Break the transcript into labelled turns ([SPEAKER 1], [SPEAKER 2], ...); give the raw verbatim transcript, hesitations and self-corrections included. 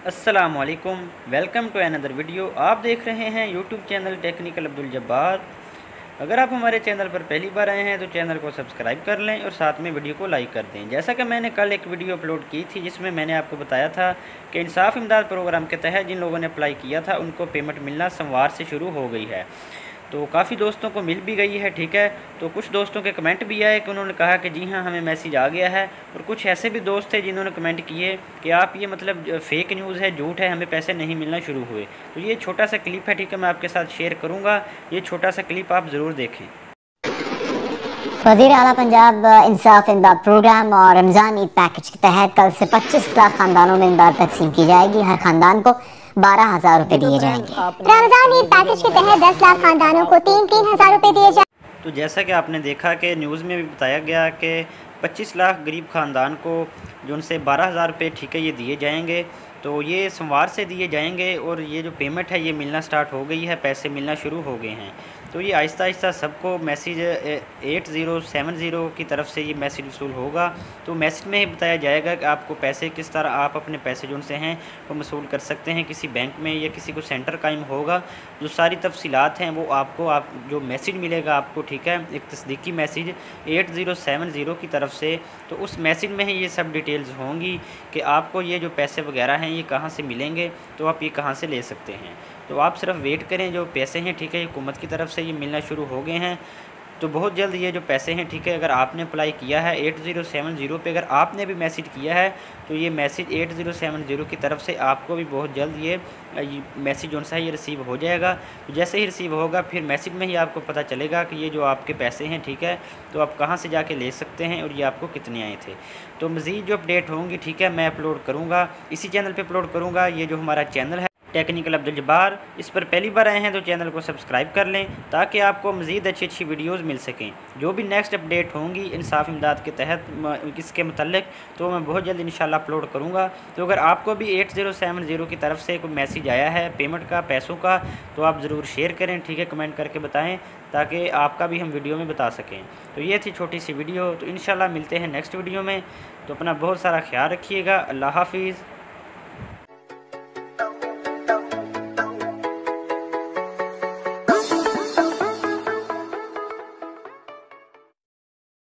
[SPEAKER 1] अस्सलामुअलैकुम, welcome to another video. आप देख रहे हैं YouTube channel technical Abdul Jabbar. अगर आप हमारे चैनल पर पहली बार आए हैं तो चैनल को सब्सक्राइब कर लें और साथ में वीडियो को लाइक कर दें। जैसा कि मैंने कल एक वीडियो अपलोड की थी जिसमें मैंने आपको बताया था कि इंसाफ इमदाद प्रोग्राम के तहत जिन लोगों ने अप्लाई किया था उनको पेमेंट मिलना सोमवार से शुरू हो गई है। तो काफ़ी दोस्तों को मिल भी गई है, ठीक है। तो कुछ दोस्तों के कमेंट भी आए कि उन्होंने कहा कि जी हाँ हमें मैसेज आ गया है, और कुछ ऐसे भी दोस्त थे जिन्होंने कमेंट किए कि आप ये मतलब फेक न्यूज़ है, झूठ है, हमें पैसे नहीं मिलना शुरू हुए। तो ये छोटा सा क्लिप है, ठीक है, मैं आपके साथ शेयर करूँगा। ये छोटा सा क्लिप आप ज़रूर देखें।
[SPEAKER 2] वज़ीर आला पंजाब इंसाफ इमदाद प्रोग्राम और रमज़ान ईद पैकेज के तहत कल से पच्चीस लाख खानदानों में इमदाद तकसीम की जाएगी। हर खानदान को बारह हजार रुपए दिए जाएंगे।
[SPEAKER 3] रमज़ान ईद पैकेज के तहत दस लाख खानदानों को तीन तीन हजार रुपए दिए जाएंगे।
[SPEAKER 1] तो जैसा कि आपने देखा कि न्यूज़ में भी बताया गया कि पच्चीस लाख गरीब ख़ानदान को जो उनसे बारह हज़ार रुपये, ठीक है, ये दिए जाएंगे। तो ये सोमवार से दिए जाएंगे और ये जो पेमेंट है ये मिलना स्टार्ट हो गई है, पैसे मिलना शुरू हो गए हैं। तो ये आहिस्ता आहिस्ता सबको message eight zero seven zero की तरफ से ये मैसेज वसूल होगा। तो मैसेज में ही बताया जाएगा कि आपको पैसे किस तरह आप अपने पैसे जो उनसे हैं वो वसूल कर सकते हैं किसी बैंक में या किसी को सेंटर कायम होगा। जो सारी तफसीलात हैं वो आपको आप जो मैसेज मिलेगा आपको, ठीक है, एक तस्दीकी message eight zero seven zero की तरफ से। तो उस मैसेज में ही ये सब डिटेल्स होंगी कि आपको ये जो पैसे वगैरह हैं ये कहाँ से मिलेंगे, तो आप ये कहाँ से ले सकते हैं। तो आप सिर्फ वेट करें, जो पैसे हैं, ठीक है, ये हुकूमत की तरफ से ये मिलना शुरू हो गए हैं। तो बहुत जल्द ये जो पैसे हैं, ठीक है, अगर आपने अप्लाई किया है एट ज़ीरो सेवन ज़ीरो पे, अगर आपने भी मैसेज किया है तो ये message eight zero seven zero की तरफ से आपको भी बहुत जल्द ये मैसेज जो सा ये रिसीव हो जाएगा। तो जैसे ही रिसीव होगा फिर मैसेज में ही आपको पता चलेगा कि ये जो आपके पैसे हैं, ठीक है, तो आप कहाँ से जाके ले सकते हैं और ये आपको कितने आए थे। तो मज़ीद जो अपडेट होंगी, ठीक है, मैं अपलोड करूँगा, इसी चैनल पर अपलोड करूँगा। ये जो हमारा चैनल है टेक्निकल अब्दुल जब्बार, इस पर पहली बार आए हैं तो चैनल को सब्सक्राइब कर लें ताकि आपको मज़ीद अच्छी अच्छी वीडियोस मिल सकें। जो भी नेक्स्ट अपडेट होंगी इंसाफ इमदाद के तहत इसके मतलब, तो मैं बहुत जल्द इंशाल्लाह अपलोड करूँगा। तो अगर आपको भी एट ज़ीरो सेवन ज़ीरो की तरफ से कोई मैसेज आया है पेमेंट का, पैसों का, तो आप ज़रूर शेयर करें, ठीक है, कमेंट करके बताएँ ताकि आपका भी हम वीडियो में बता सकें। तो ये थी छोटी सी वीडियो। तो इंशाल्लाह मिलते हैं नेक्स्ट वीडियो में। तो अपना बहुत सारा ख्याल रखिएगा। अल्लाह हाफिज़।